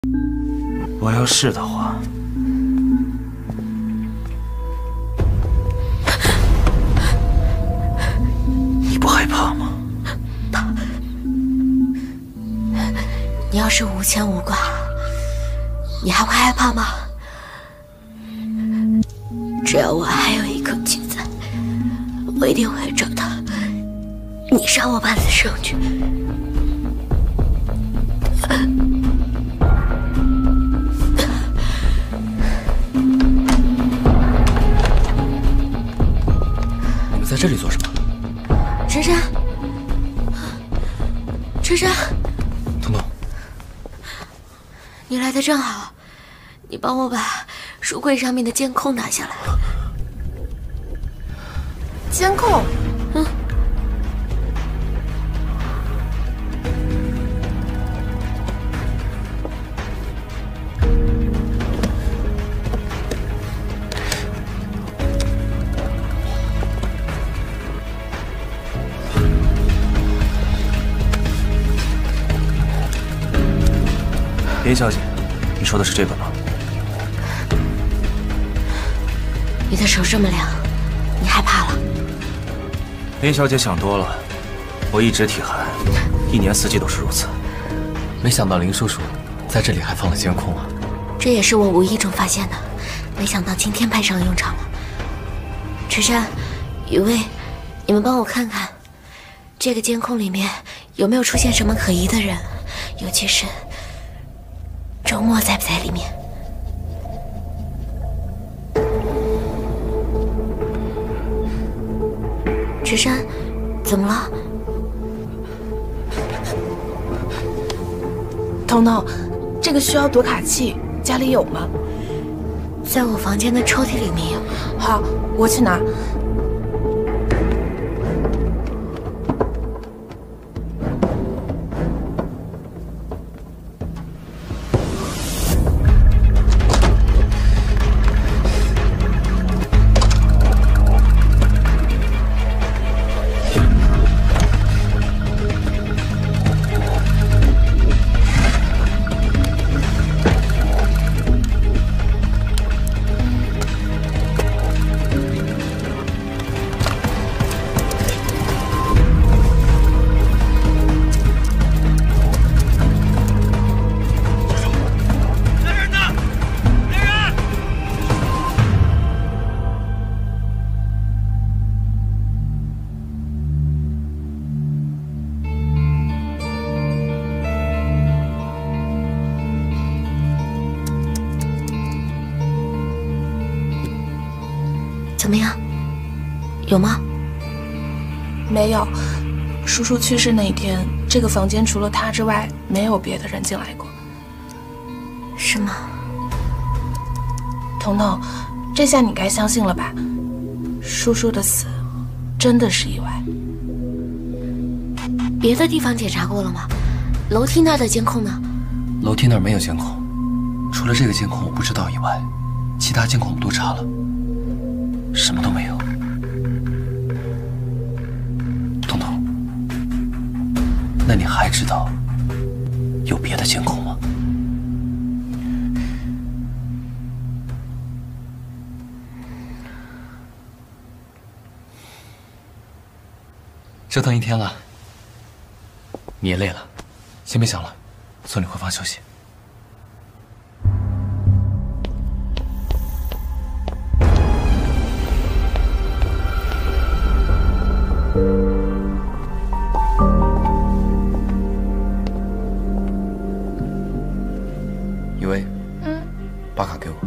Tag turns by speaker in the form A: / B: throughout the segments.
A: 我要是的话，你不害怕吗？
B: 怕。你要是无牵无挂，你还会害怕吗？只要我还有一口气在，我一定会找到你杀我爸的证据。
C: 在这里做什么？
B: 晨晨，晨晨，
C: 彤彤，
B: 你来的正好，你帮我把书柜上面的监控拿下来。
D: 监控？
B: 嗯。
A: 林小姐，你说的是这个吗？
B: 你的手这么凉，你害怕了？
A: 林小姐想多了，我一直体寒，一年四季都是如此。
C: 没想到林叔叔在这里还放了监控啊！
B: 这也是我无意中发现的，没想到今天派上用场了。池山、雨薇，你们帮我看看，这个监控里面有没有出现什么可疑的人，尤其是。 周末在不在里面？池山，怎么了？
D: 彤彤，这个需要读卡器，家里有吗？
B: 在我房间的抽屉里面有。
D: 好，我去拿。
B: 怎么样？有吗？
D: 没有。叔叔去世那一天，这个房间除了他之外，没有别的人进来过。
B: 是吗？
D: 彤彤，这下你该相信了吧？叔叔的死真的是意外。
B: 别的地方检查过了吗？楼梯那儿的监控呢？
C: 楼梯那儿没有监控，除了这个监控我不知道以外，其他监控我们都查了。 什么都没有，彤彤，那你还知道有别的监控吗？折腾一天了，你也累了，先别想了，送你回房休息。 雨薇，把卡给我。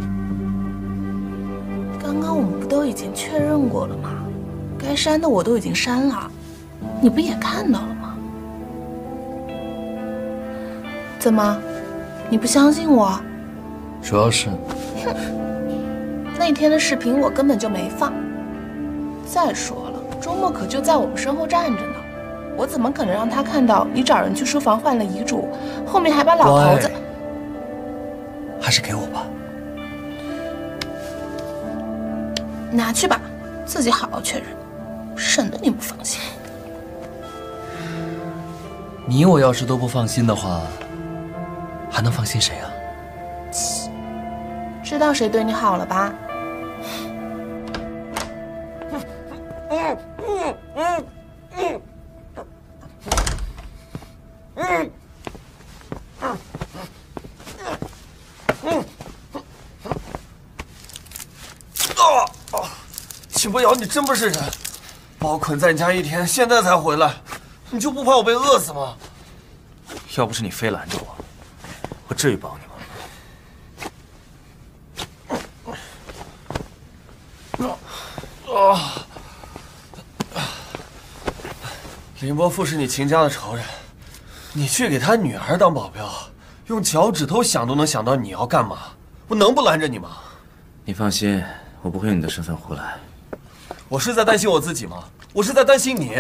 D: 刚刚我们不都已经确认过了吗？该删的我都已经删了，你不也看到了吗？怎么，你不相信我？
C: 主要是，
D: 哼，那天的视频我根本就没放。再说了，周末可就在我们身后站着呢，我怎么可能让他看到你找人去书房换了遗嘱，后面还把老头子……
C: 还是给我吧。
D: 拿去吧，自己好好确认，省得你不放心。
C: 你我要是都不放心的话，还能放心谁啊？
D: 知道谁对你好了吧？
E: 秦博瑶，你真不是人！把我捆在你家1天，现在才回来，你就不怕我被饿死吗？
A: 要不是你非拦着我，我至于保你吗？
E: 林伯父是你秦家的仇人，你去给他女儿当保镖，用脚趾头想都能想到你要干嘛，我能不拦着你吗？
A: 你放心，我不会用你的身份胡来。
E: 我是在担心我自己吗？我是在担心你。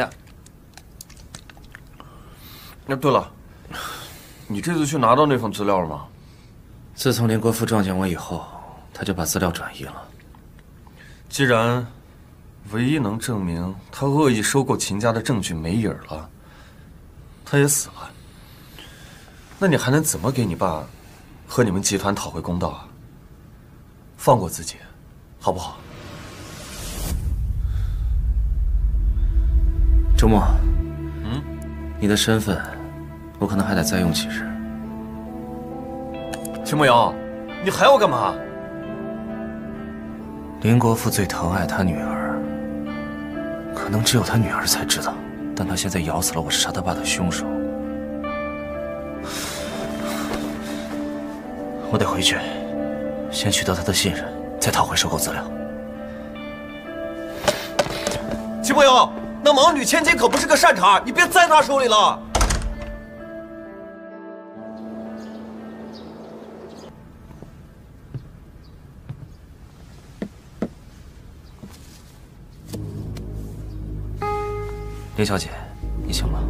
E: 对了，你这次去拿到那份资料了吗？
A: 自从林国富撞见我以后，他就把资料转移了。
E: 既然唯一能证明他恶意收购秦家的证据没影了，他也死了，那你还能怎么给你爸和你们集团讨回公道啊？放过自己，好不好？
A: 周末，你的身份，我可能还得再用几日。
E: 秦梦瑶，你还要干嘛？
A: 林国富最疼爱他女儿，可能只有他女儿才知道，但他现在咬死了我杀他爸的凶手。我得回去，先取得他的信任，再讨回收购资料。
E: 秦梦瑶，那盲女千金可不是个善茬，你别栽他手里了。
A: 林小姐，你醒了。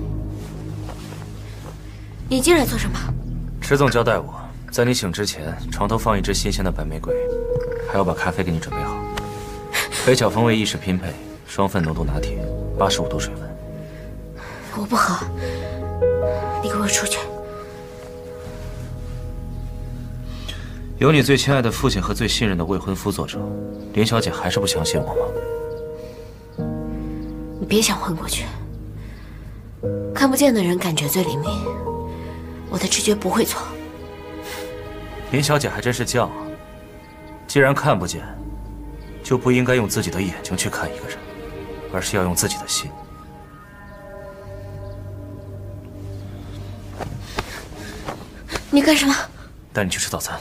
B: 你进来做什么？
A: 池总交代我，在你醒之前，床头放一支新鲜的白玫瑰，还要把咖啡给你准备好。北巧风味意式拼配，双份浓度拿铁，85度水温。
B: 我不喝，你给我出去。
A: 有你最亲爱的父亲和最信任的未婚夫做证，林小姐还是不相信我吗？
B: 你别想混过去。看不见的人感觉最灵敏，我的直觉不会错。
A: 林小姐还真是犟啊！既然看不见，就不应该用自己的眼睛去看一个人，而是要用自己的心。
B: 你干什么？
A: 带你去吃早餐。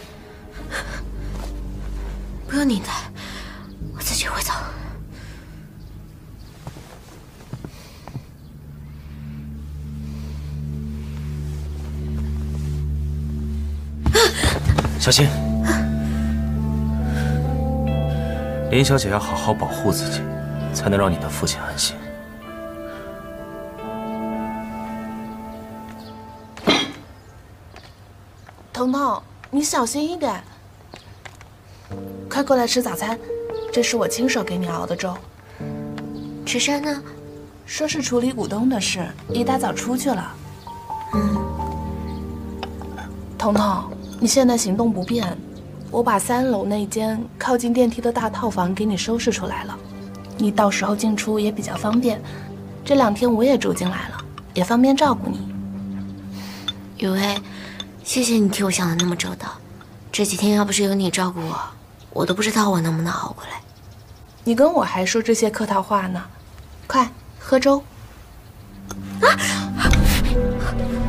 B: 不用你带，我自己会走。
A: 小心！林小姐要好好保护自己，才能让你的父亲安心。
D: 彤彤，你小心一点。快过来吃早餐，这是我亲手给你熬的粥。
B: 池山呢？
D: 说是处理股东的事，一大早出去了。彤彤，你现在行动不便，我把3楼那间靠近电梯的大套房给你收拾出来了，你到时候进出也比较方便。这2天我也住进来了，也方便照顾你。
B: 雨薇，谢谢你替我想的那么周到。这几天要不是有你照顾我，我都不知道我能不能熬过来。
D: 你跟我还说这些客套话呢，快喝粥。啊！